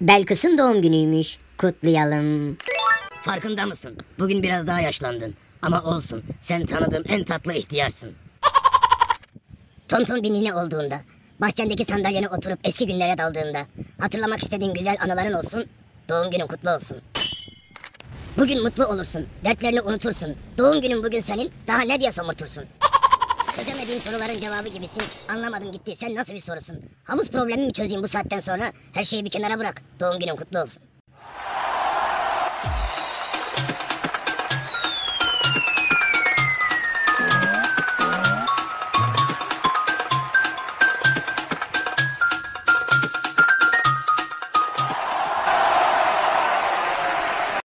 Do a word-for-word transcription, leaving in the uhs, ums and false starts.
Belkıs'ın doğum günüymüş. Kutlayalım. Farkında mısın? Bugün biraz daha yaşlandın. Ama olsun, sen tanıdığım en tatlı ihtiyarsın. Tonton bir nine olduğunda, bahçendeki sandalyene oturup eski günlere daldığında, hatırlamak istediğin güzel anıların olsun, doğum günün kutlu olsun. Bugün mutlu olursun, dertlerini unutursun. Doğum günün bugün senin, daha ne diye somurtursun? Çözemediğin soruların cevabı gibisin. Anlamadım gitti, sen nasıl bir sorusun? Havuz problemi mi çözeyim bu saatten sonra? Her şeyi bir kenara bırak, doğum günün kutlu olsun.